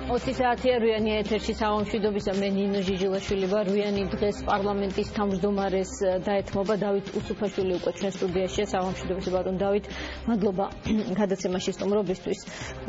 20 საათია რუიანი ეთერში სამშვიდობისა მე ნინო ჟიჟილაშვილი ვარ. რუიანი დღეს პარლამენტის თავმჯდომარეს დაეთმობა დავით უსუფაშვილი უკვე ჩვენ სტუდიაშია. სამშვიდობისა ბატონ დავით, მადლობა გადაცემაში სტუმრობისთვის.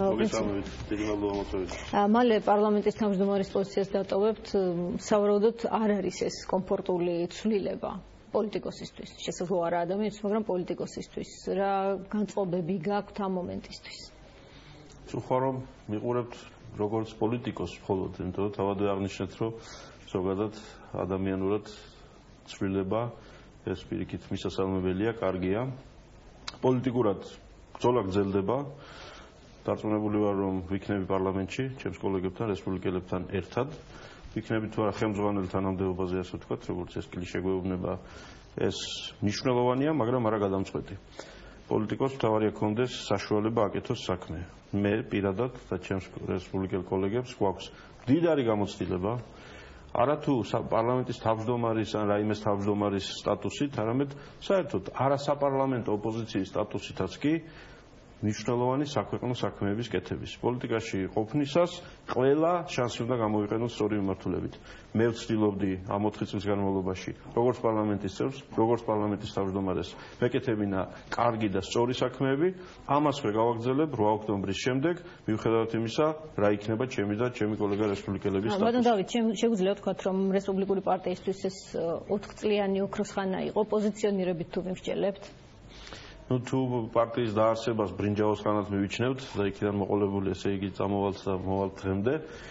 მალე პარლამენტის თავმჯდომარის პოზიციას დატოვებთ. სავარაუდოდ არ არის ეს კომფორტული ცვლილება პოლიტიკოსისთვის. შესაძლოა არა ადამიანის, მაგრამ პოლიტიკოსისთვის. რა განწყობები გაქვთ ამ მომენტისთვის? ხარო მიყურებთ როგორც პოლიტიკოს მხოლოდ, იმიტომ რომ თავად აღნიშნეთ, რომ ზოგადად ადამიანურად ცვლილება ეს პირიქით მისასალმებელია, კარგია. პოლიტიკურად ბრძოლა გრძელდება. დარწმუნებული ვარ, რომ ვიქნები პარლამენტში, ჩემს კოლეგებთან, რესპუბლიკელებთან ერთად. ვიქნები თუ არა ხელმძღვანელი თანამდებობაზე, ასე ვთქვათ, როგორც ეს კლიშე გვეუბნება, ეს მნიშვნელოვანია, მაგრამ არა გადამწყვეტი. პოლიტიკოს მთავარია გქონდეს საშუალება აკეთოს საქმე. მე პირადად და ჩემს რესპუბლიკელ კოლეგებს გვაქვს მდიდარი გამოცდილება არათუ პარლამენტის თავმჯდომარის ან რაიმეს თავმჯდომარის სტატუსით, არამედ საერთოდ არასაპარლამენტო ოპოზიციის სტატუსითაც კი მნიშვნელოვანი საქვეყნო საქმეების კეთების. პოლიტიკაში ყოფნისას ყველა შანსი უნდა გამოვიყენოს სწორი მიმართულებით. მე ვცდილობდი ამ 4 წლის განმავლობაში, როგორც პარლამენტის წევრს, როგორც პარლამენტის თავმჯდომარეს, მეკეთებინა კარგი და სწორი საქმეები. ამას მე გავაგრძელებ 8 ოქტომბრის შემდეგ, მიუხედავად იმისა, რა იქნება ჩემი და ჩემი კოლეგა რესპუბლიკელების სტატუსი. ბატონ დავით, შეგვიძლია ვთქვათ, რომ რესპუბლიკური პარტიისთვის ეს 4 წლიანი ოქროს ხანა იყო, პოზიციონირებით თუ მივსჯელებთ? თუ პარტიის დაარსებას ბრინჯაოს ხანად მივიჩნევთ და იქიდან მოყოლებული ესე იგი წამოვალთ და მოვალთ დღემდე,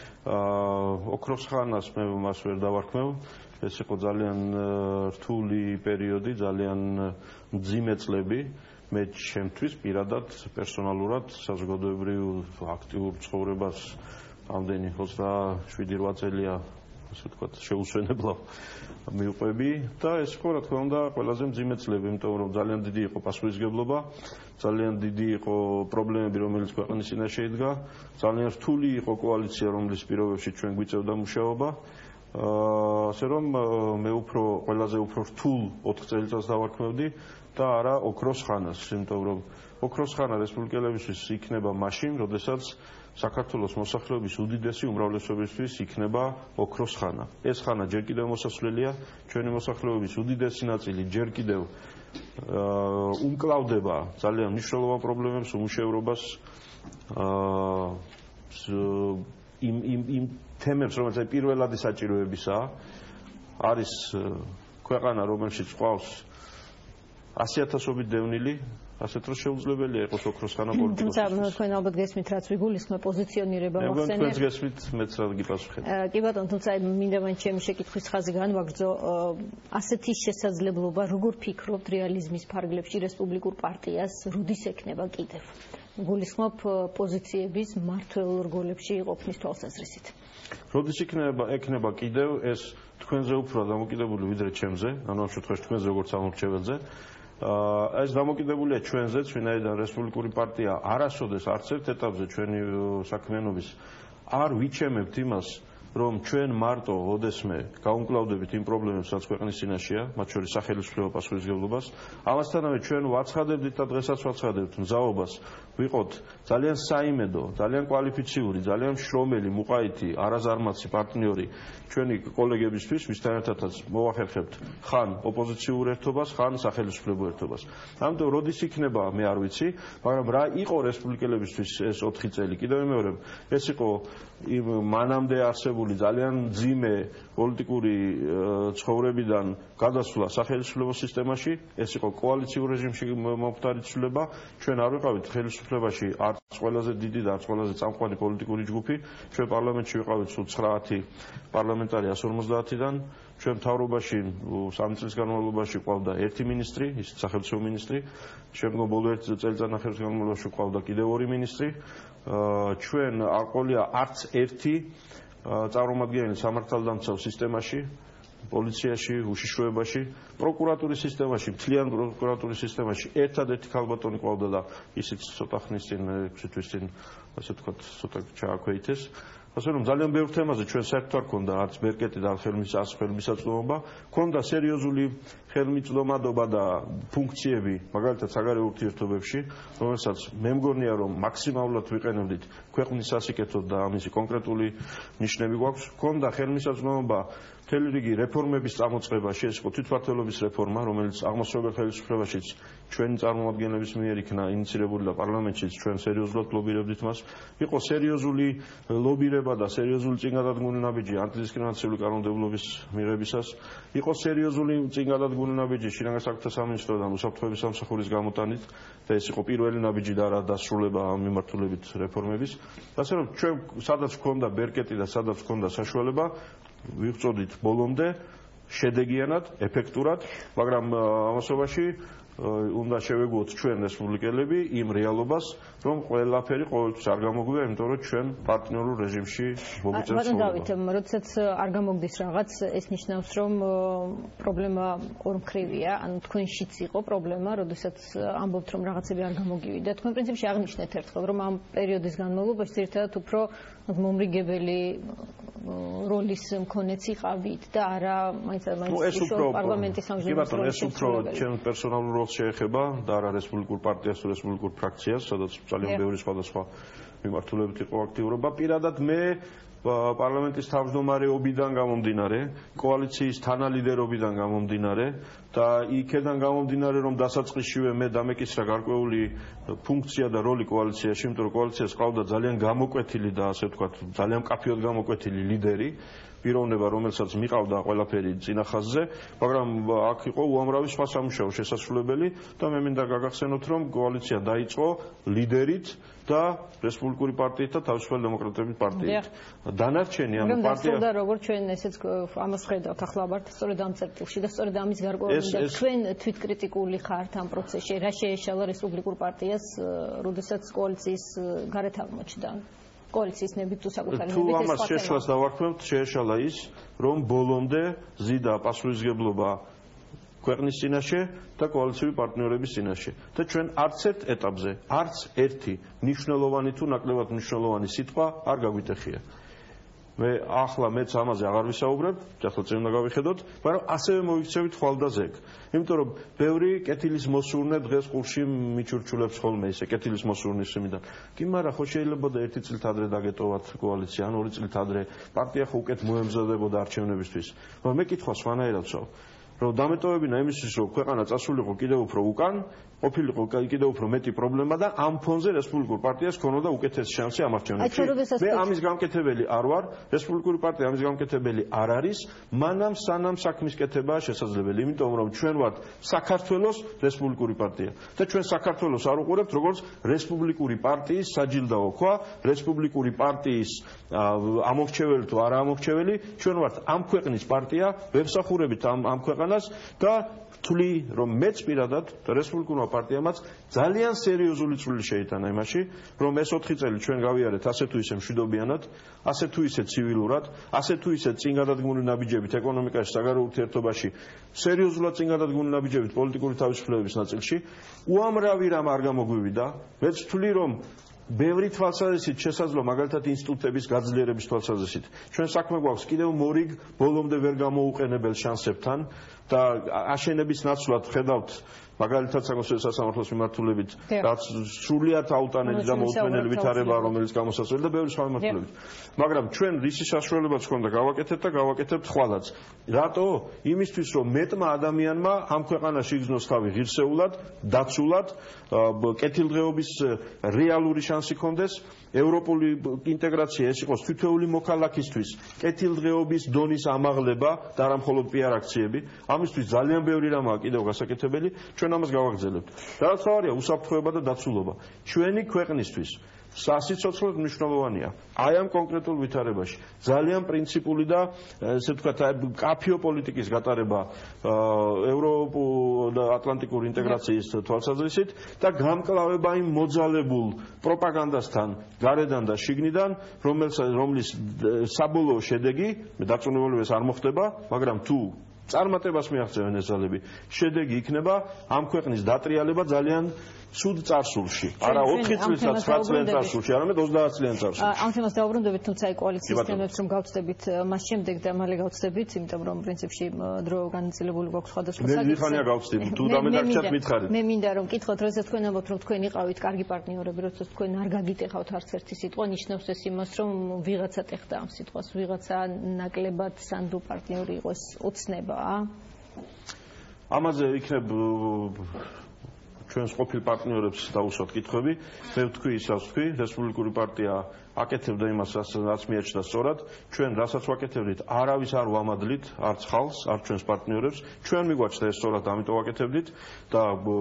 ოქროს ხანას მე მას ვერ დავარქმევ. ეს იყო ძალიან რთული პერიოდი, ძალიან მძიმე წლები. მე ჩემთვის პირადად პერსონალურად საზოგადოებრივ აქტიურ ცხოვრებას ამდენი 27-8 წელია ასე ვთქვათ, შეუსვენებლად მივყვები და ეს იყო რა თქმა უნდა ყველაზე მძიმე წლები, იმიტომ რომ ძალიან დიდი იყო პასუხისმგებლობა, ძალიან დიდი იყო პრობლემები, რომელიც ქვეყნის წინაშე იდგა, ძალიან რთული იყო კოალიცია, რომლის პირობებში ჩვენ გვიწევდა მუშაობა. ასე რომ მე ყველაზე უფრო რთულ 4 წელიწადს დავარქმევდი და არა ოქროს ხანას, იმიტომ რომ ოქროს ხანა რესპუბლიკელებისთვის იქნება მაშინ, როდესაც საქართველოს მოსახლეობის უდიდესი უმრავლესობისთვის იქნება ოქროს ხანა. ეს ხანა ჯერ კიდევ მოსასვლელია, ჩვენი მოსახლეობის უდიდესი ნაწილი ჯერ კიდევ უმკლავდება ძალიან მნიშვნელოვან პრობლემებს, უმუშევრობას, იმ თემებს, რომელიც პირველადი საჭიროებისაა. არის ქვეყანა, რომელშიც ყავს 100,000-ობით დევნილი, ასეთ რომ შეუძლებელია იყოს ოქროს ხანა პოლიტიკოსისთვის. თუმცა თქვენ ალბათ გესმით, რაც ვიგულისხმე პოზიციონირება მოხსენეთ. თქვენ გესმით, მეც რა გიპასუხეთ. კი ბატონო, თუმცა მინდა მან ჩემი შეკითხვის ხაზი განვაგრძო. ასეთი შესაძლებლობა, როგორ ფიქრობთ რეალიზმის ფარგლებში რესპუბლიკურ პარტიას როდის ექნება კიდევ? გულისხმობ პოზიციების მმართველ რგოლებში ყოფნის თვალსაზრისით. როდის ექნება კიდევ ეს თქვენზე უფრო დამოკიდებული ვიდრე ჩემზე, ანუ ამ შემთხვევაში თქვენზე როგორც ამორჩეველზე. ეს დამოკიდებულია ჩვენზეც, ვინაიდან რესპუბლიკური პარტია არასოდეს არც ერთ ეტაპზე ჩვენი საქმიანობის არ ვიჩემებთ იმას, რომ ჩვენ მარტო ოდესმე გაუმკლავდებით იმ პრობლემებს, რაც ქვეყნის წინაშეა, მათ შორის სახელმწიფო პასუხისმგებლობას, ამასთანავე ჩვენ ვაცხადებდით და დღესაც ვაცხადებთ მზაობას ვიყოთ ძალიან საიმედო, ძალიან კვალიფიციური, ძალიან შრომელი, მუყაითი, არაზარმაცი პარტნიორი ჩვენი კოლეგებისთვის, ვისთან ერთადაც მოვახერხებთ ხან ოპოზიციურ ერთობას, ხან სახელმწიფო ერთობას. ამიტომ როდის იქნება, მე არ ვიცი, მაგრამ რა იყო რესპუბლიკელებისთვის ეს 4 წელი? კიდევ ვიმეორებ, ეს იყო იმ მანამდე არსებული ძალიან მძიმე პოლიტიკური ცხოვრებიდან გადასვლა სახელმწიფო სისტემაში, ეს იყო კოალიციურ რეჟიმში მომხდარი ცვლილება. ჩვენ არ ვიყავით ხელისუფლებაში არც ყველაზე დიდი და არც ყველაზე წამყვანი პოლიტიკური ჯგუფი. ჩვენ პარლამენტში ვიყავით 9 პარლამენტარი 150-დან. ჩვენ მთავრობაში 3 წლის განმავლობაში ყავდა 1 მინისტრი, ის სახელმწიფო მინისტრი. შემდგომ ბოლო 1 წელიწადნახევრის განმავლობაში ყავდა კიდევ 2 მინისტრი. ჩვენ არ ყოლია არც ერთი წარმომადგენელი სამართალდამცავ სისტემაში, პოლიციაში, უშიშროებაში, პროკურატურის სისტემაში, მთლიან პროკურატურის სისტემაში ერთადერთი ქალბატონი ყავდა და ისიც ცოტა ხნის წინ, 6 თვის წინ ასე ვთქვათ, ცოტა ჩააქვეითეს. ასე რომ ძალიან ბევრ თემაზე ჩვენ საერთოდ არ ქონდა არც ბერკეტი და ხელმისაწვდომობა, ქონდა სერიოზული ხელმიწვდომადობა და ფუნქციები, მაგალითად საგარეო ურთიერთობებში, რომელსაც მე მგონია რომ მაქსიმალურად ვიყენებდით ქვეყნის სასიკეთოდ და ამისი კონკრეტული ნიშნები გვაქვს. ქონდა ხელმისაწვდომობა მთელი რიგი რეფორმების წამოწყებაში, ეს იყო თვითმმართველობის რეფორმა, რომელიც აღმოსავლეთ ხელისუფლებაშიც ჩვენი წარმომადგენლების მიერ იქნა ინიცირებული და პარლამენტშიც ჩვენ სერიოზულად ლობირებდით მას. იყო სერიოზული ლობირება და სერიოზული წინგადადგმული ნაბიჯი ანტიდისკრიმინაციული კანონმდებლობის მიღებისას. იყო სერიოზული წინგადადგმული ნაბიჯი შინაგან საქმეთა სამინისტროდან უსაფრთხოების სამსახურის გამოტანით და ეს იყო პირველი ნაბიჯი და რა დასრულება ამ მიმართულებით რეფორმების. ასე რომ ჩვენ სადაც გვქონდა ბერკეტი და სადაც გვქონდა საშუალება ვივწოდით ბოლომდე შედეგიანად, ეფექტურად, მაგრამ ამასობაში უნდა შევეგუოთ ჩვენ რესპუბლიკელები იმ რეალობას, რომ ყველაფერი ყოველთვის არ გამოგვია, იმიტომ რომ ჩვენ პარტნიორულ რეჟიმში მოგვიწევს. ბატონ დავით, როდესაც არ გამოგდის რაღაც, ეს ნიშნავს, რომ პრობლემა ორმხრივია, ანუ თქვენშიც იყო პრობლემა, როდესაც ამბობთ, რომ რაღაცები არ გამოგივიდა. თქვენ პრინციპში აღნიშნეთ ერთხელ, რომ ამ პერიოდის განმავლობაში ძირითადად უფრო მომრიგებელი როლის მქონეც იყავით და არა მაინც პარლამენტის სამშობლოს ეს უფრო ჩემ პერსონალურ როლს შეეხება და არა რესპუბლიკურ პარტიას თუ რესპუბლიკურ ფრაქციას, სადაც ძალიან ბევრი სხვადასხვა მიმართულებით იყო აქტიურობა. პირადად მე პარლამენტის თავმჯდომარეობიდან გამომდინარე, კოალიციის თანალიდერობიდან გამომდინარე და იქედან გამომდინარე, რომ დასაწყისშივე მე დამეკისრა გარკვეული ფუნქცია და როლი კოალიციაში, იმიტომ რომ კოალიციას ყავდა ძალიან გამოკვეთილი და ასე ვთქვათ, ძალიან მკაფიოდ გამოკვეთილი ლიდერი, პიროვნება, რომელსაც მიყავდა ყველაფერი წინა ხაზზე, მაგრამ აქ იყო უამრავი სხვა სამუშაო შესასრულებელი და მე მინდა გაგახსენოთ, რომ კოალიცია დაიწყო ლიდერით და რესპუბლიკური პარტიით და თავისუფალი დემოკრატების პარტიით. დანარჩენი ამ პარტია და როგორც ჩვენ ესეც ამას ხედავთ ახლა ვართ სწორედ ამ წერტილში და სწორედ ამის გარკვეულ და თქვენ თვითკრიტიკული ხართ ამ პროცესში, რა შეეშალა რესპუბლიკურ პარტიას, როდესაც კოალიციის გარეთ აღმოჩნდა. კოალიციის ნებით თუ საკუთარი ნებით თუ ამას შეშლას დავარქმევთ, შეეშალა ის, რომ ბოლომდე ზიდა პასუხისმგებლობა ქვეყნის წინაშე და კოალიციური პარტნიორების წინაშე. და ჩვენ არც ერთ ეტაპზე, არც ერთი მნიშვნელოვანი თუ ნაკლებად მნიშვნელოვანი სიტყვა არ გაგვიტეხია. მე ახლა მეც ამაზე აღარ ვისაუბრებ, ახლა წინ უნდა გავიხედოთ, მაგრამ ასევე მოიქცევით ხვალდაზეგ. იმიტომ რომ ბევრი კეთილის მოსურნე დღეს ყურში მიჩურჩულებს ხოლმე ისე კეთილის მოსურნის იმიდან. კი, მაგრამ ხო შეიძლებოდა ერთი წლით ადრე დაგეტოვათ კოალიცია, ან ორი წლით ადრე პარტია ხო უკეთ მოემზადებოდა არჩევნებისთვის. მაგრამ მე კითხვა სხვანაირად ვსვამ. რომ დამეტოვებინა იმისთვის, რომ ქვეყანა წასულიყო კიდევ უფრო უკან, ყოფილიყო კიდევ უფრო მეტი პრობლემა და ამ ფონზე რესპუბლიკურ პარტიას ქონოდა უკეთესი შანსი ამ არჩევნებში. მე ამის გამკეთებელი არ ვარ, რესპუბლიკური პარტია ამის გამკეთებელი არ არის, მანამ სანამ საქმის კეთებაა შესაძლებელი, იმიტომ რომ ჩვენ ვართ საქართველოს რესპუბლიკური პარტია და ჩვენ საქართველოს არ უყურებთ როგორც რესპუბლიკური პარტიის საჯილდაო ქვა, რესპუბლიკური პარტიის ამორჩეველი თუ არა ამორჩეველი, ჩვენ ვართ ამ ქვეყნის პარტია, ვებსახურებით ამ ქვეყანას და ვთვლი, რომ მეც პირადად და რესპუბლიკურმა პარტიამაც ძალიან სერიოზული წვლილი შეიტანა იმაში, რომ ეს 4 წელი ჩვენ გავიარეთ ასე თუ ისე მშვიდობიანად, ასე თუ ისე ცივილურად, ასე თუ ისე წინგადადგმული ნაბიჯებით ეკონომიკაში, საგარეო ურთიერთობაში, სერიოზულად წინგადადგმული ნაბიჯებით პოლიტიკური თავისუფლების ნაწილში, უამრავი რამ არ გამოგვივიდა. მეც ვთვლი, რომ ბევრი თვალსაზრისით შესაძლოა მაგალითად ინსტიტუტების გაძლიერების თვალსაზრისით. ჩვენ საქმე გვაქვს კიდევ მორიგ, ბოლომდე ვერ გამოუყენებელ შანსებთან და აშენების ნაცვლად ხედავთ მაგალითად სასამართლოს მიმართულებით, რაც სრულიად აუტანელი და მოუთმენელი ვითარებაა, რომელიც გამოსასწორებელი და ბევრი სხვა მიმართულებით. მაგრამ ჩვენ რისი საშუალებაც ჰქონდა გავაკეთეთ და გავაკეთებთ ხვალაც. რატო? იმისთვის, რომ მეტმა ადამიანმა ამ ქვეყანაში იგრძნოს თავი ღირსეულად, დაცულად, კეთილდღეობის რეალური შანსი ჰქონდეს, ევროპული ინტეგრაცია ეს იყოს თითოეული მოქალაქისთვის, კეთილდღეობის დონის ამაღლება და არა მხოლოდ პიარ აქციები. ამისთვის ძალიან ბევრი რამაა კიდევ გასაკეთებელი. ჩვენ ამას გავაგრძელებთ. რაც თავარია უსაფრთხოება და დაცულობა. ჩვენი ქვეყნისთვის სასიცოცხლოდ მნიშვნელოვანია. აი ამ კონკრეტულ ვითარებაში ძალიან პრინციპული და ესე ვთქვათ, კაფიო პოლიტიკის გატარება ევროპულ და ატლანტიკურ ინტეგრაციის თვალსაზრისით და გამკლავება იმ მოძალებულ პროპაგანდასთან გარედან და შიგნიდან, რომლის საბოლოო შედეგი, მე დარწმუნებული ვარ, არ მოხდება, მაგრამ თუ წარმატებას მიაღწევენ ეს ძალები. შედეგი იქნება ამ ქვეყნის დატრიალება ძალიან სულ წარსულში. არა 4 წლისა 9 წლიან წარსულში, არამედ 30 წლიან წარსულში. ამ თემას დავუბრუნდებით, თუმცა აი კოალიციის თემებს რომ გავწდებით მას შემდეგ და მალე გავწდებით, იმიტომ რომ პრინციპში დრო განაწილებული გვაქვს სხვადასხვა საკითხზე. მე ვიხანია გავწდები, თუ დამედარჩათ მითხარით. მე მინდა რომ კითხოთ, როდესაც თქვენ ამბობთ, რომ თქვენ იყავით კარგი პარტნიორები, როდესაც თქვენ არ გაგიტეხავთ არც ერთი სიტყვა, ნიშნავს ეს იმას, რომ ვიღაცა ტეხდა ამ სიტყვას, ვიღაცა ნაკლებად სანდო პარტნიორი იყოს ოცნებაა. ამაზე იქნებ ჩვენს ყოფილ პარტნიორებს დაუსვათ კითხვები. მე ვთქვი ისაც ვთქვი, რესპუბლიკური პარტია აკეთებდა იმას, რაც მიაჩნდა სწორად. ჩვენ რასაც ვაკეთებდით, არავის არ ვამადლით, არც ხალხს, არც ჩვენს პარტნიორებს. ჩვენ მიგვაჩნდა ეს სწორად, ამიტომ ვაკეთებდით და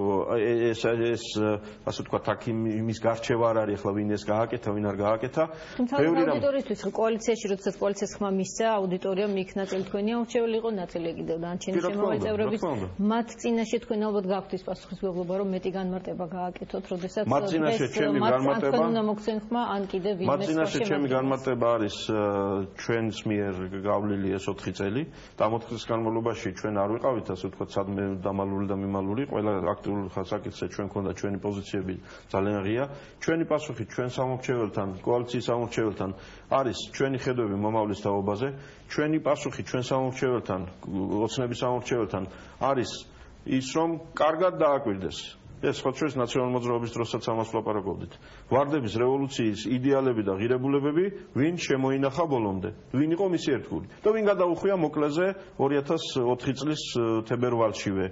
ეს ასე ვთქვათ, აქ იმის გარჩევა არ არის, ახლა ვინ ეს გააკეთა, ვინ არ გააკეთა. თუმცა აუდიტორისთვის კოალიციაში, როდესაც კოალიციას ხმა მისცა, აუდიტორიამ იქ ნაწილი თქვენი აურჩეველი იყო, ნაწილი კიდევ დანარჩენი შემავალი წევრების. მათ წინაშე თქვენ ალბათ გაქვთ ის პასუხისმგებლობა, რომ მეტი განმარტება გააკეთოთ, როდესაც მათ წინაშე ჩემი განმარტება უნდა მოგცენ ხმა, ან კიდევ ვინმე წინაშე ჩემი განმარტება არის ჩვენს მიერ გავლილი ეს 4 წელი და 4 წლის განმავლობაში ჩვენ არ ვიყავით ასე ვთქვათ სადმე დამალული და მიმალული ყველა აქტიურ საკითხზე ჩვენ ქონდა ჩვენი პოზიციები ძალიან ღია ჩვენი პასუხი ჩვენ სამორჩეველთან კოალიციის სამორჩეველთან არის ჩვენი ხედვები მომავლის თაობაზე ჩვენი პასუხი ჩვენ სამორჩეველთან ოცნების სამორჩეველთან არის ის რომ კარგად დააკვირდეს ეს ხო ჩვენს ნაციონალურ მოძრაობის დროსაც ამას ვლაპარაკობდით. ვარდების რევოლუციის იდეალები და ღირებულებები ვინ შემოინახა ბოლომდე? ვინ იყო მისი ერთგული? და ვინ გადაუხვია მოკლეზე 2004 წლის თებერვალშივე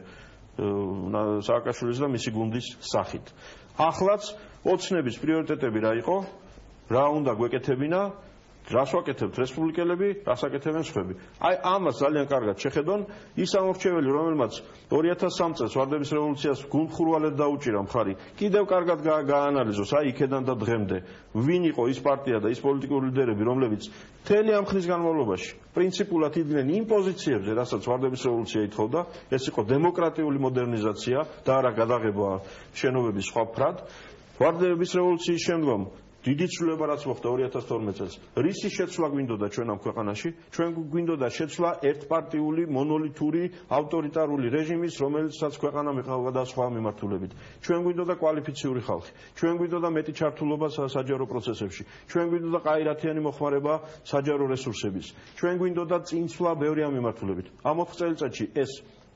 სააკაშვილის და მისი გუნდის სახით. ახლაც ოცნების პრიორიტეტები რა იყო? რა უნდა გვეკეთებინა? რას ვაკეთებთ რესპუბლიკელები, რას აკეთებენ სხვები. აი ამას ძალიან კარგად შეხედონ ის ამორჩეველი, რომელმაც 2003 წელს ვარდების რევოლუციას გულმხურვალედ დაუჭირა მხარი, კიდევ კარგად გაანალიზოს აი იქედან და დღემდე, ვინ იყო ის პარტია და ის პოლიტიკური ლიდერები, რომლებიც მთელი ამ ხნის განმავლობაში პრინციპულად იდგნენ იმ პოზიციებზე, რასაც ვარდების რევოლუცია ითხოვდა, ეს იყო დემოკრატიული მოდერნიზაცია და არა გადაღება შენობების სხვა ფრად. ვარდების რევოლუციის შემდგომ დიდი ცვლილება რაც მოხდა 2012 წელს. რისი შეცვლა გვინდოდა ჩვენ ამ ქვეყანაში? ჩვენ გვინდოდა შეცვლა ერთპარტიული, მონოლითური, ავტორიტარული რეჟიმის, რომელსაც ქვეყანა მეყავდა სხვა მიმართულებით. ჩვენ გვინდოდა კვალიფიციური ხალხი. ჩვენ გვინდოდა მეტი ჩართულობა საჯარო პროცესებში. ჩვენ გვინდოდა ყაირათიანი მოხმარება საჯარო რესურსების. ჩვენ გვინდოდა წინსვლა ბევრი ამ მიმართულებით. ამ 4 წელიწადში ეს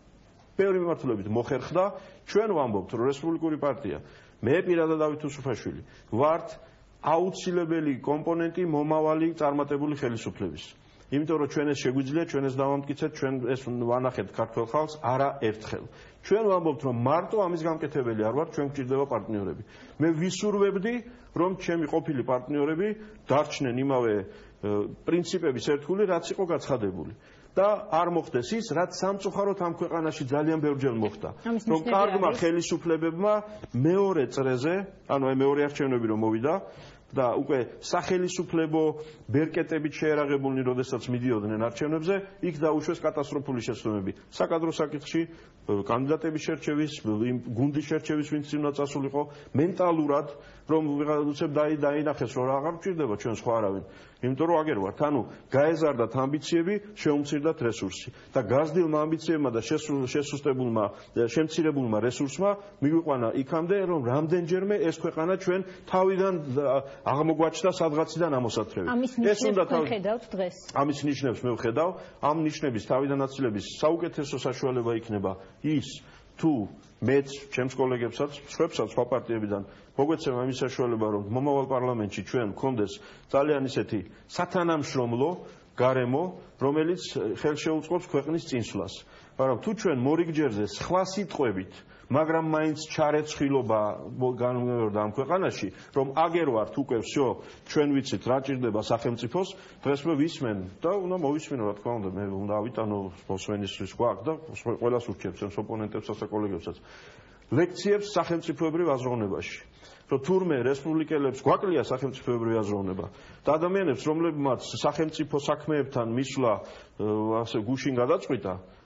ბევრი მიმართულებით მოხერხდა. ჩვენ ვამბობთ, რომ რესპუბლიკური პარტია, მე პირადად დავით უსუფაშვილი, ვართ აუცილებელი კომპონენტი მომავალი წარმატებული ხელისუფლების. იმიტომ რომ ჩვენ ეს შეგვიძლია, ჩვენ ეს დავამტკიცეთ, ჩვენ ეს ვანახეთ ქართულ ხალხს არა ერთხელ. ჩვენ ვამბობთ, რომ მარტო ამის გამკეთებელი არ ვართ, ჩვენ გვჭირდება პარტნიორები. მე ვისურვებდი, რომ ჩემი ყოფილი პარტნიორები დარჩნენ იმავე პრინციპების ერთგული, რაც იყო გაცხადებული. და არ მოხდეს ის, რაც სამწუხაროდ ამ ქვეყანაში ძალიან ბევრჯერ მოხდა. რომ კარგმა ხელისუფლებებმა მეორე წრეზე, ანუ აი მეორე არჩევნები რომ მოვიდა და უკვე სახელისუფლებო ბერკეტებით შეერაღებულნი, როდესაც მიდიოდნენ არჩევნებზე, იქ დაუშვეს კატასტროფული შეცდომები. საკადრო საკითხში კანდიდატების შერჩევის, გუნდის შერჩევის ვინც უნდა წასულიყო, მენტალურად რომ ვიღაცებ დაინახეს, რომ აღარ გვჭირდება ჩვენ სხვა არავინ. იმიტომ რომ აგერ ვართ, ანუ გაეზარდათ ამბიციები, შეუმცირდათ რესურსი და გაზრდილმა ამბიციებმა და შესუსტებულმა, შემცირებულმა რესურსმა მიგვიყვანა იქამდე, რომ რამდენჯერმე ეს ქვეყანა ჩვენ თავიდან აღმოგვაჩნდა სადღაციდან ამოსათრევი. ეს უნდა ხედავთ დღეს. ამის ნიშნებს მე ვხედავ, ამ ნიშნების თავიდან აცილების საუკეთესო საშუალება იქნება ის თუ მეც, ჩემს კოლეგებსაც, სხვებსაც სხვა პარტიებიდან მოგვეცემა იმის საშუალება, რომ მომავალ პარლამენტში ჩვენ გქონდეს ძალიან ისეთი სათანამშრომლო გარემო, რომელიც ხელშეუწყობს ქვეყნის წინსვლას. მაგრამ თუ ჩვენ მორიგჯერზე სხვა სიტყვებით, მაგრამ მაინც ჩარეცხილობა განმეორდა ამ ქვეყანაში, რომ აგერ ვართ უკვე всё, ჩვენ ვიცით რა ჭირდება სახელმწიფოს, დღეს მე ვისმენ და უნდა მოვისმინო, რა თქმა უნდა, მე უნდა ავიტანო მოსვენისთვის გვაქვს და ყველას ურჩევს, ჩემს ოპონენტებსაც და კოლეგებსაც. ლექციებს სახელმწიფოებრივ აზროვნებაში. რომ თურმე რესპუბლიკელებს გვაკლია სახელმწიფოებრივი აზროვნება და ადამიანებს, რომლებმაც სახელმწიფო საქმეებთან მისვლა ასე გუშინ გადაწყვიტა,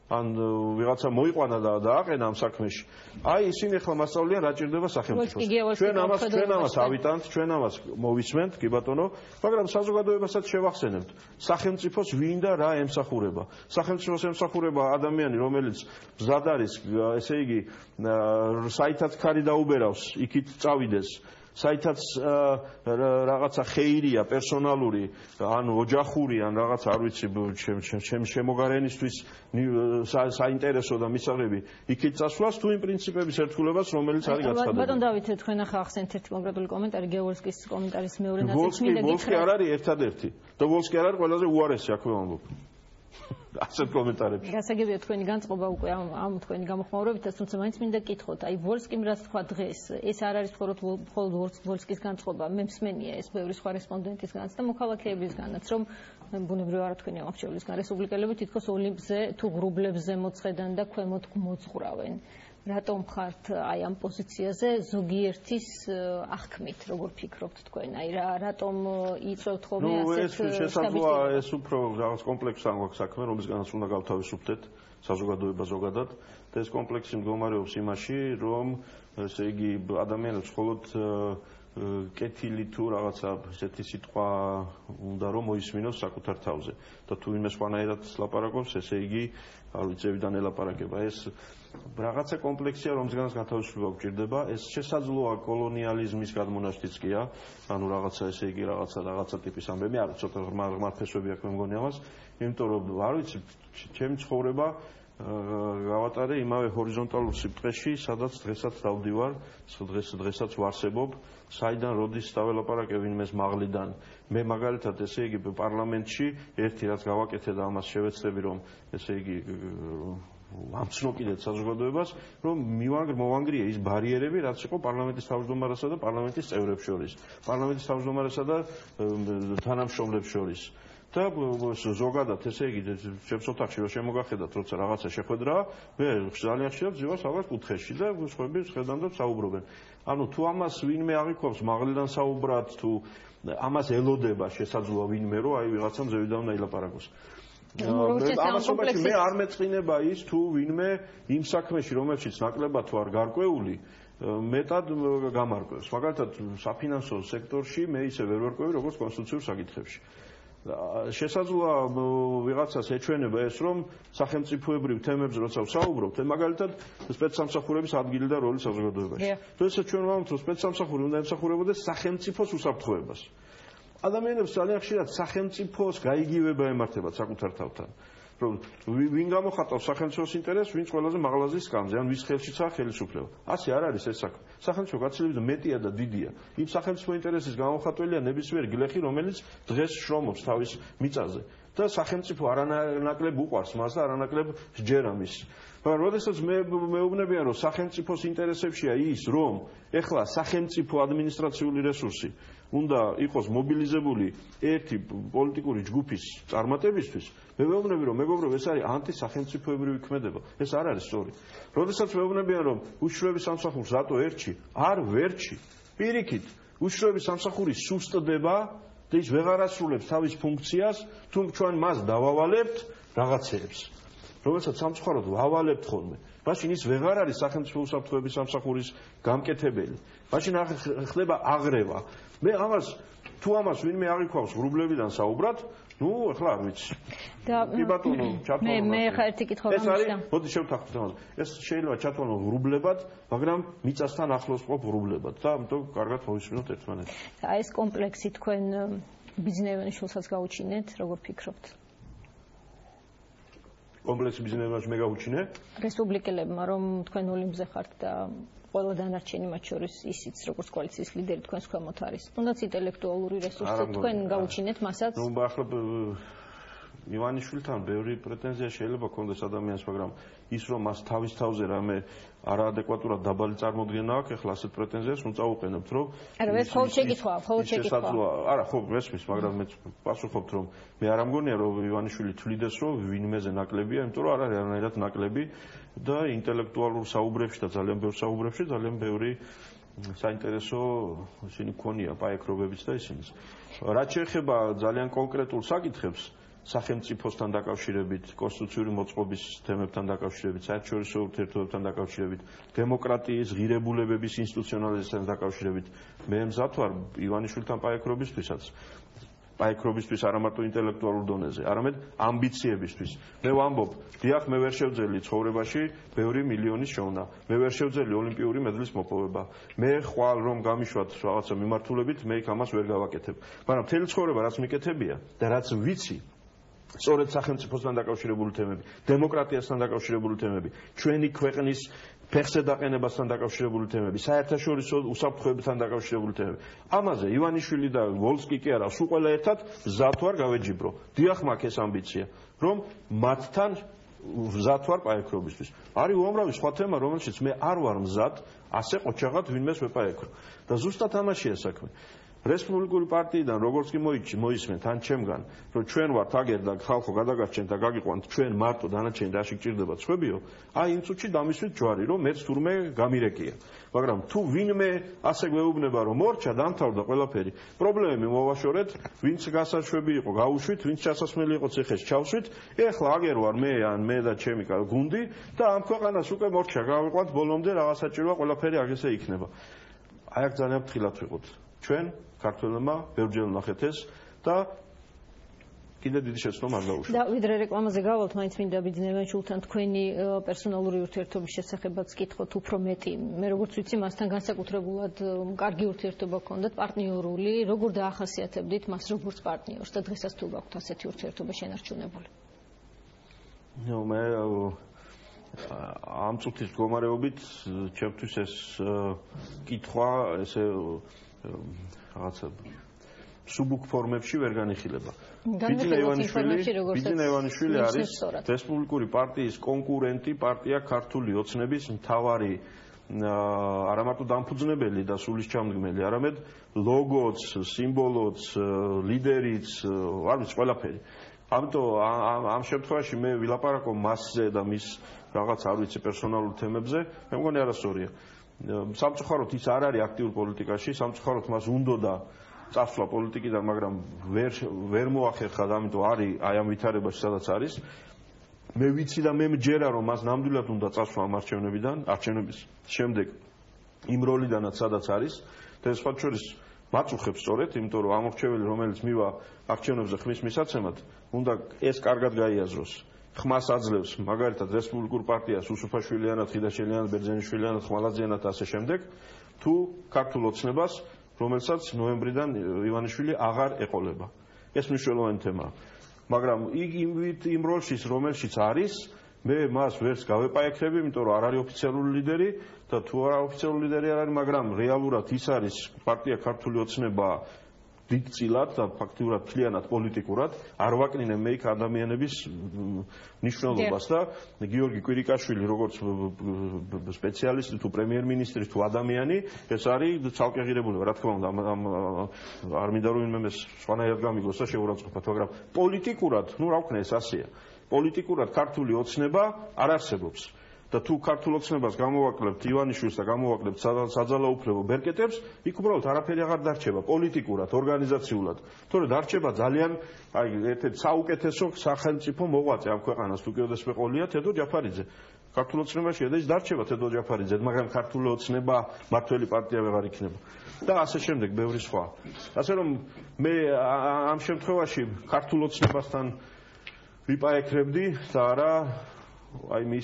ან ვიღაცა მოიყვანა და დააყენა ამ საქმეში. აი ისინი ახლა მასწავლიან რა ჭირდება სახელმწიფოს. ჩვენ ამას ავიტანთ, ჩვენ ამას მოვისმენთ, კი ბატონო, მაგრამ საზოგადოებასაც შევახსენებთ. სახელმწიფოს ვინ და რა ემსახურება. სახელმწიფოს ემსახურება ადამიანი, რომელიც მზად არის, ესე იგი, საითაც ქარი დაუბერავს, იქით წავიდეს. საითაც რაღაცა ხეირია პერსონალური ან ოჯახური ან რაღაცა არ ვიცი ჩემ შემოგარენისთვის საინტერესო და მისაღები იქით წასვლას თუ იმ პრინციპების ერთგულებას რომელიც არის გაცხადებული. ბატონ დავით, თქვენ ახლა ახსენეთ ერთი კონკრეტული კომენტარი გეორგის კომენტარის მეორე ნაწილს მინდა გითხრათ. ვოლსკი არ არის ერთადერთი და ვოლსკი არ არის ყველაზე უარესი აქვე ვამბობ. ასეთ კომენტარებში. გასაგებია თქვენი განწყობა უკვე ამ თქვენი გამოხმაურებითაც, თუმცა მაინც მინდა გკითხოთ, აი ვოლსკიმ რაც თქვა დღეს, ეს არ არის მხოლოდ ვოლსკის განწყობა, მე მსმენია ეს ბევრი სხვა რესპონდენტისგანაც და მოქალაქეებისგანაც, რომ ბუნებრივია რა თქვენი ამორჩევლისგან რესპუბლიკელები თითქოს ოლიმპზე თუ ღრუბლებზე მოწხედან და ქვემოთ მოძღვრავენ. რატომ ხართ აი ამ პოზიციაზე ზოგიერთის აღქმით, როგორ ფიქრობთ თქვენ? აი რატომ იწევთ ხოლმე ასეთ შესაძლოა ეს უფრო რაღაც კომპლექსთან გვაქვს საქმე, რომლისგანაც უნდა გავთავისუფლდეთ საზოგადოება ზოგადად და ეს კომპლექსი მდგომარეობს იმაში, რომ ესე იგი ადამიანებს მხოლოდ კეთილი თუ რაღაცა ესეთი სიტყვა უნდა რომ მოისმინოს საკუთარ თავზე და თუ ვინმე სხვანაირად ლაპარაკობს, ესე იგი ავიწევიდან ელაპარაკება. ეს რაღაცა კომპლექსია, რომლისგანაც გათავისუფლება გვჭირდება. ეს შესაძლოა კოლონიალიზმის გადმონაშთიცია, ანუ რაღაცა ესე იგი რაღაცა ტიპის ამბები, არა ცოტა ღრმა ფესვები აქვს მე მგონი ამას, იმიტომ რომ არ ვიცი, ჩემი ცხოვრება გავატარე იმავე ჰორიზონტალურ სიბრტყეში, სადაც დღესაც დავდივარ, დღესაც ვარსებობ, საიდან როდის დაველაპარაკე ვინმეს მაღლიდან. მე მაგალითად ესე იგი პარლამენტში ერთი რაც გავაკეთე და ამას შევეცდები რომ ესე იგი ამცნო კიდეც საზოგადოებას, რომ მოვანგრია ის ბარიერები, რაც იყო პარლამენტის თავმჯდომარესა და პარლამენტის წევრებს შორის, პარლამენტის თავმჯდომარესა და თანამშრომლებს შორის. და ზოგადად ესე იგი ჩემს ოთახში რომ შემოგახედათ როცა რაღაცა შეხვედრა, მე ძალიან ხშირად ვზივარ საბას კუთხეში და სხვები შედან და საუბრობენ. ანუ თუ ამას ვინმე აღიქვამს მაღლიდან საუბრად, თუ ამას ელოდება შესაძლოა ვინმე რომ აი ვიღაცამ ზევიდან უნდა ილაპარაკოს. ამასობაში მე არ მეწყინება ის თუ ვინმე იმ საქმეში რომელშიც ნაკლებად თუ არ გარკვეული მეტად გამარკვევს. მაგალითად საფინანსო სექტორში მე ისე ვერ ვარკვევი როგორც კონსტიტუციურ საკითხებში. შესაძლოა ვიღაცას ეჩვენება ეს რომ სახელმწიფოებრივ თემებზე როცა ვსაუბრობთ, მაგალითად სპეცსამსახურების ადგილი და როლი საზოგადოებაში. თუ ესე ჩვენ ვამბობთ რომ სპეცსამსახური უნდა ემსახურებოდეს სახელმწიფოს უსაფრთხოებას. ადამიანებს ძალიან ხშირად სახელმწიფოს გაიგივება ემართებათ საკუთარ თავთან. რომ ვინ გამოხატავს სახელმწიფოს ინტერესს, ვინც ყველაზე მაღლაზე სკამზე, ან ვის ხელშიცაა ხელისუფლება. ასე არ არის ეს საქმე. სახელმწიფო გაცილებით მეტია და დიდია. იმ სახელმწიფო ინტერესის გამოხატველია ნებისმიერ გლეხი, რომელიც დღეს შრომობს თავის მიწაზე. და სახელმწიფო არანაკლებ უყვარს მას და არანაკლებ სჯერა მის. მაგრამ როდესაც მეუბნებიან რომ სახელმწიფოს ინტერესებშია ის, რომ ეხლა სახელმწიფო ადმინისტრაციული რესურსი უნდა იყოს მობილიზებული ერთი პოლიტიკური ჯგუფის წარმატებისთვის, მე მეუბნები რომ მეგობრებო ეს არის ანტისახელმწიფოებრივი ქმედება. ეს არ არის სწორი. როდესაც მეუბნებიან რომ უშუალოების სამსახურს რატო ერჩი? არ ვერჩი. პირიქით, უშუალოების სამსახური სუსტდება და ის ვეღარ ასრულებს თავის ფუნქციას, თუ ჩვენ მას დავავალებთ რაღაცეებს. რომელსაც სამწუხაროდ ვავალებთ ხოლმე. მაშინ ის ვეღარ არის სახელმწიფო უსაფრთხოების სამსახურის გამკეთებელი. მაშინ ხდება აღრევა. მე თუ ამას ვინმე აღიქვამს ღრუბლებიდან საუბრად, ნუ ახლა არ ვიცი. კი ბატონო, ჩათვალო. მე ხა ერთი კითხვა გამიშა. მოდი შევთანხმდით ამას. ეს შეიძლება ჩათვალო ღრუბლებად, მაგრამ მიწასთან ახლოს ყოფ ღრუბლებად და ამიტომ კარგად მოვისმინოთ ერთმანეთს. აი ეს კომპლექსი თქვენ ბიზნესმენებსაც გაუჩინეთ, როგორ ფიქრობთ? კომპლექსი ბიზნესმენებს მე გავუჩინე? რესპუბლიკელებმა რომ თქვენ ოლიმპზე ხართ და ყველა დანარჩენი მათ შორის ისიც როგორც კოალიციის ლიდერი თქვენს ქვემოთ არის. თუნდაც ინტელექტუალური რესურსი თქვენ გაუჩინეთ მასაც? ნუ ახლა ივანიშვილთან ბევრი პრეტენზია შეიძლება ქონდეს ადამიანს, მაგრამ ის რომ მას თავის თავზე რამე არაადეკვატურად დაბალი წარმოდგენა აქვს, ახლა ასეთ პრეტენზიას ნუ წაუყენებთ, რომ არა, ეს მხოლოდ შეკითხვაა, მხოლოდ შეკითხვა. არა, ხო, მესმის, მაგრამ მე პასუხობთ, რომ მე არ ამგონია, რომ ივანიშვილი თვლიდეს, რომ ვინმეზე ნაკლებია, იმიტომ რომ არ არის არანაირად ნაკლები და ინტელექტუალურ საუბრებში და ძალიან ბევრ საუბრებში ძალიან ბევრი საინტერესო ისინი ქონია, პაექრობებიც და ისინიც. რაც შეეხება ძალიან კონკრეტულ საკითხებს, სახელმწიფოსთან დაკავშირებით, კონსტიტუციური მოწყობის თემებთან დაკავშირებით, საერთაშორისო ურთიერთობებთან დაკავშირებით, დემოკრატიის ღირებულებების ინსტიტუციონალიზაციასთან დაკავშირებით, მე მზად ვარ ივანიშვილთან პაექრობისთვისაც. პაექრობისთვის არა მარტო ინტელექტუალურ დონეზე, არამედ ამბიციებისთვის. მე ვამბობ, დიახ, მე ვერ შევძელი ცხოვრებაში ბევრი მილიონის შოვნა. მე ვერ შევძელი ოლიმპიური მედლის მოპოვება. მე ხვალ რომ გამიშვათ რაღაცა მიმართულებით, მე იქ ამას ვერ გავაკეთებ. მაგრამ მთელი ცხოვრება რაც მიკეთებია და რაც ვიცი, სწორედ სახელმწიფოსთან დაკავშირებული თემები, დემოკრატიასთან დაკავშირებული თემები, ჩვენი ქვეყნის ფეხზე დაყენებასთან დაკავშირებული თემები, საერთაშორისო უსაფრთხოებასთან დაკავშირებული თემები. ამაზე ივანიშვილი და ვოლსკი კი არა, სულ ყველა ერთად მზად ვარ გავეჯიბრო. დიახ, მაქვს ეს ამბიცია, რომ მათთან მზად ვარ პაექრობისთვის. არის უამრავი სხვა თემა, რომელშიც მე არ ვარ მზად ასე ყოჩაღად ვინმეს ვეპაექრო. და ზუსტად ამაშია საქმე. რესპუბლიკური პარტიიდან როგორც კი მოისმენთ ან ჩემგან, რომ ჩვენ ვართ აგერ და ხალხო გადაგარჩენთ და გაგიყვანთ ჩვენ მარტო დანარჩენი რაში გჭირდება ცხვებიო, აი იმ წუთში დამისვით ჯვარი, რომ მეც თურმე გამირეკია. მაგრამ თუ ვინმე ასე გვეუბნება, რომ მორჩა დამთავრდა ყველაფერი, პრობლემები მოვაშორეთ, ვინც გასაშვები იყო, გავუშვით, ვინც ჩასასმელი იყო ციხეში, ჩავშვით, ეხლა აგერ ვარ მე ან მე და ჩემი გუნდი და ამ ქვეყანას უკვე მორჩა გავიყვანთ ბოლომდე რაღაც საჭიროა, ყველაფერი აგესე იქნება. აი აქ ძალიან ფრთხილად ვიყოთ. ჩვენ ქართველებმა ბევრჯერ ვნახეთ ეს და კიდე დიდი შეცდომა არ დაუშვათ. და ვიდრე რეკლამაზე გავალთ, მაინც მინდა ბიძინევანშვილთან თქვენი პერსონალური ურთიერთობის შესახებაც გითხოთ უფრო მეტი. მე როგორც ვიცი, მასთან განსაკუთრებულად კარგი ურთიერთობა გქონდათ, პარტნიორული, როგორ დაახასიათებდით მას როგორც პარტნიორს და დღესაც თუ გაქვთ ასეთი ურთიერთობა შენარჩუნებული? მე ამ წუთის მდგომარეობით ჩემთვის ეს კითხვა ესე რაღაცა სუბუქ ფორმებში ვერ განიხილება. ბიძინა ივანიშვილი არის რესპუბლიკური პარტიის კონკურენტი პარტია ქართული ოცნების მთავარი არა მარტო დამფუძნებელი და სულისჩამდგმელი, არამედ ლოგოც, სიმბოლოც, ლიდერიც, არ ვიცი ყველაფერი. ამიტომ ამ შემთხვევაში მე ვილაპარაკო მასზე და მის რაღაც არ ვიცი პერსონალურ თემებზე, მე მგონი არასწორია. სამწუხაროდ ის არ არის აქტიურ პოლიტიკაში, სამწუხაროდ მას უნდოდა წასვლა პოლიტიკიდან, მაგრამ ვერ მოახერხა და ამიტომ არის აი ამ ვითარებაში სადაც არის. მე ვიცი და მე მჯერა რომ მას ნამდვილად უნდა წასვლა ამ არჩევნების შემდეგ იმ როლიდანაც სადაც არის და სხვა შორის მაწუხებს სწორედ, იმიტომ რომ ამორჩეველი რომელიც მივა არჩევნებზე ხმის მისაცემად, უნდა ეს კარგად გაიაზროს. ხმას აძლევს მაგალითად რესპუბლიკურ პარტიას უსუფაშვილიანად, ხიდაშელიანად, ბერძენიშვილიანად, ხმალაძიანად ასე შემდეგ, თუ ქართულ ოცნებას, რომელსაც ნოემბრიდან ივანიშვილი აღარ ეყოლება. ეს მნიშვნელოვანი თემაა. მაგრამ იმ როლშიც, რომელშიც არის, მე მას ვერც გავეპაექრები, იმიტომ რომ არ არის ოფიციალური ლიდერი და თუ არა ოფიციალური ლიდერი არ არის, მაგრამ რეალურად ის არის პარტია ქართული ოცნება დიდწილად და ფაქტიურად მთლიანად პოლიტიკურად არ ვაკნინე მე იქ ადამიანების მნიშვნელობას და გიორგი კვირიკაშვილი როგორც სპეციალისტი თუ პრემიერ-მინისტრი თუ ადამიანი ეს არის ცალკე ღირებულება რა თქმა უნდა არ მინდა რომ იმეს სხვანაირად გამიგოს და შეურაცხყოფათ მაგრამ პოლიტიკურად ნუ რა ვქნა ეს ასეა პოლიტიკურად ქართული ოცნება არ არსებობს და თუ ქართულ ოცნებას გამოვაკლებთ ივანიშვილს და გამოვაკლებთ საძალაუფლებო ბერკეტებს, იქ უბრალოდ არაფერი აღარ დარჩება პოლიტიკურად, ორგანიზაციულად. თორე დარჩება ძალიან აი ერთ-ერთი საუკეთესო სახელმწიფო მოღვაწე ამ ქვეყანას თუ კი ოდესმე ყოლია თედო ჯაფარიძე. ქართულ ოცნებაში ეს დარჩება თედო ჯაფარიძე, მაგრამ ქართული ოცნება მართველი პარტია ვეღარ იქნება. და ასე შემდეგ ბევრი სხვა. ასე რომ მე ამ შემთხვევაში ქართულ ოცნებასთან ვიპაექრებდი და არა აი მის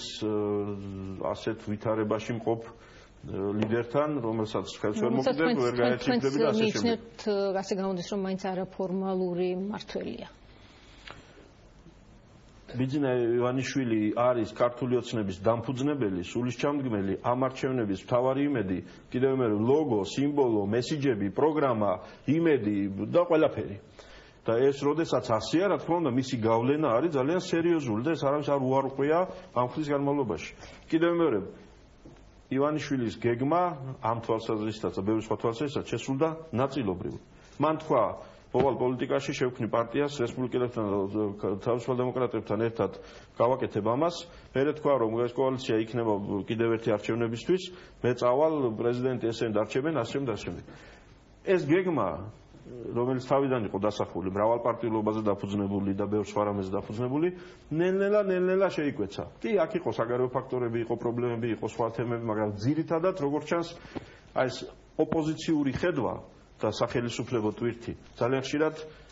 ასეთ ვითარებაში მყოფ ლიდერთან, რომელსაც ხელს ვერ მოკიდებ, ვერ გაეჩინდები და ასე შემდეგ. ასე გამოდის, რომ მაინც არაფორმალური მმართველია. ბიძინა ივანიშვილი არის ქართული ოცნების დამფუძნებელი, სულისჩამდგმელი, ამ არჩევნების მთავარი იმედი, კიდევ მე ლოგო, სიმბოლო, მესიჯები, პროგრამა, იმედი და ყველაფერი. და ეს როდესაც ასეა, რა თქმა უნდა, მისი გავლენა არის ძალიან სერიოზული და ეს არავის არ უარყვია ამ ხნის განმავლობაში. კიდევ მეორე, ივანიშვილის გეგმა ამ თვალსაზრისითაც და ბევრი სხვა თვალსაზრისითაც შესრულდა ნაწილობრივ. მან თქვა, მოვალ პოლიტიკაში შევქმნი პარტიას რესპუბლიკელებთან და თავისუფალ დემოკრატებთან ერთად გავაკეთებ ამას. მერე თქვა, რომ ეს კოალიცია იქნება კიდევ ერთი არჩევნებისთვის, მე წავალ პრეზიდენტი ესენი დარჩებენ, ასე და ასე. ეს გეგმა რომელიც თავიდან იყო დასახული მრავალპარტიულობაზე დაფუძნებული და ბევრ სხვა რამეზე დაფუძნებული, ნელ-ნელა შეიკვეცა. კი, აქ იყო საგარეო ფაქტორები, იყო პრობლემები, იყო სხვა თემები, მაგრამ ძირითადად როგორც ჩანს, აი ეს ოპოზიციური ხედვა და სახელმწიფო ტვირთი ძალიან ხშირად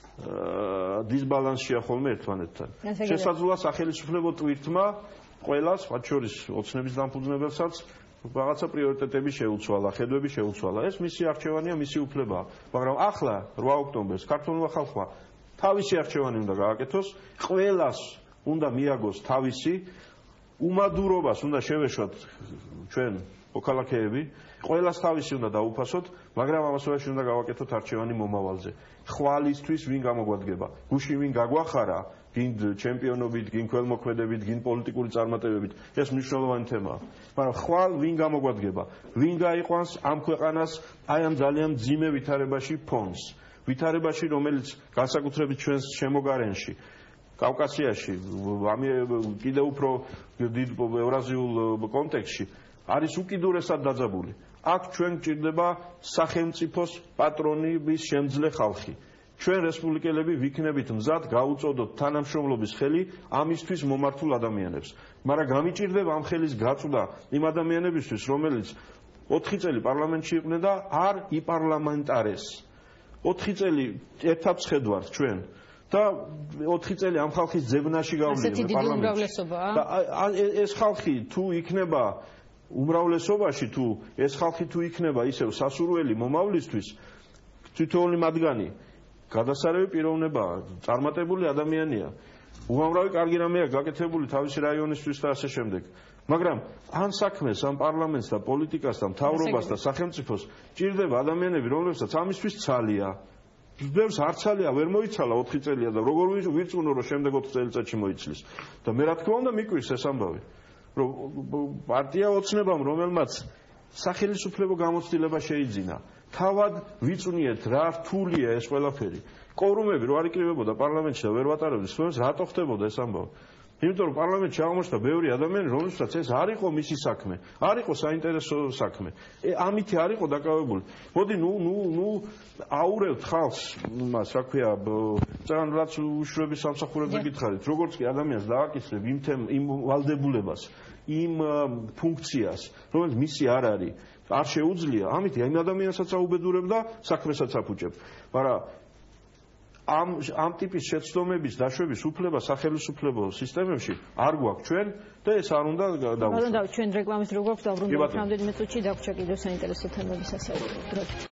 დისბალანსია ხოლმე ერთმანეთთან. შესაძლოა სახელმწიფო ტვირთმა ყველას, მათ შორის ოცნების დამფუძნებელსაც რაღაცა პრიორიტეტები შეუცვალა, ხედვები შეუცვალა. ეს მისი არჩევანია, მისი უფლებაა. მაგრამ ახლა 8 ოქტომბერს ქართულმა ხალხმა თავისი არჩევანი უნდა გააკეთოს, ყველას უნდა მიაგოს თავისი უმადურობას უნდა შევეშვათ ჩვენ მოქალაქეები, ყველას თავისი უნდა დაუფასოთ, მაგრამ ამასობაში უნდა გავაკეთოთ არჩევანი მომავალზე. ხვალისთვის ვინ გამოგვადგება? გუში ვინ გაგვახარა? გინდ ჩემპიონობით, გინდ ქველმოქმედებით, გინდ პოლიტიკური წარმატებებით. ეს მნიშვნელოვანი თემაა. მაგრამ ხვალ ვინ გამოგვადგება? ვინ გაიყვანს ამ ქვეყანას აი ამ ძალიან მძიმე ვითარებაში ფონს? ვითარებაში, რომელიც განსაკუთრებით ჩვენს შემოგარენში, კავკასიაში, კიდევ უფრო დიდ ევრაზიულ კონტექსტში არის უკიდურესად დაძაბული. აქ ჩვენ გვჭირდება სახელმწიფოს პატრონების შემძლე ხალხი. ჩვენ რესპუბლიკელები ვიქნებით მზად გავუწოდოთ თანამშრომლობის ხელი ამისთვის მომართულ ადამიანებს. მაგრამ გამიჭირდება ამ ხელის გაწვდა იმ ადამიანებისთვის, რომელიც 4 წელი პარლამენტში იყვნენ და არ იპარლამენტარეს. 4 წელი ერთად ვხედვართ ჩვენ და 4 წელი ამ ხალხის ძებნაში გავლინდნენ პარლამენტში. და ეს ხალხი თუ იქნება უმრავლესობაში, თუ ეს ხალხი თუ იქნება ისევ სასურველი მომავლისთვის, თითოეული მათგანი გადასარევი პიროვნებაა, წარმატებული ადამიანია. უამრავი კარგი რამეა გაკეთებული თავისი რაიონისთვის და ასე შემდეგ. მაგრამ ან საქმეს, ან პარლამენტს და პოლიტიკას და მთავრობას და სახელმწიფოს ჭირდება ადამიანები, რომლებსაც ამისთვის ცალია. ბევრს არ ცალია, ვერ მოიცალა 4 წელია და როგორ ვირწმუნო, რომ შემდეგ 4 წელიწადში მოიცლის. და მე რა თქმა უნდა მიკვირს ეს ამბავი. რომ პარტია ოცნებამ, რომელმაც სახელმწიფო გამოცდილება შეიძინა, თავად ვიწვნიეთ რა რთულია ეს ყველაფერი. კორუმები რო არ იკრიბებოდა პარლამენტში და ვერ ვატარებდა სვენს, რატო ხდებოდა ეს ამბავი? იმიტომ რომ პარლამენტში აღმოჩნდა ბევრი ადამიანი, რომელსაც ეს არ იყო მისი საქმე, არ იყო საინტერესო საქმე. ამითი არ იყო დაკავებული. მოდი, ნუ აურევთ ხალხს, მას რა ქვია, ძალიან რაც უშუალოდ სამსახურებზე გითხარით, როგორც კი ადამიანს დააკისრებ იმ ვალდებულებას, იმ ფუნქციას, რომელიც მისი არ არის, არ შეუძლია, ამით იმ ადამიანსაც აუბედურებ და საქმესაც აფუჭებ. მაგრამ ამ ტიპის შეცდომების დაშვების უფლება სახელმწიფო სისტემებში არ გვაქვს ჩვენ და ეს არ უნდა დავუშვათ. ჩვენ რეკლამის დრო გვაქვს და უბრუნდებით რამდენიმე წუთში დაგვრჩა კიდევ საინტერესო თემები სასაუბრო.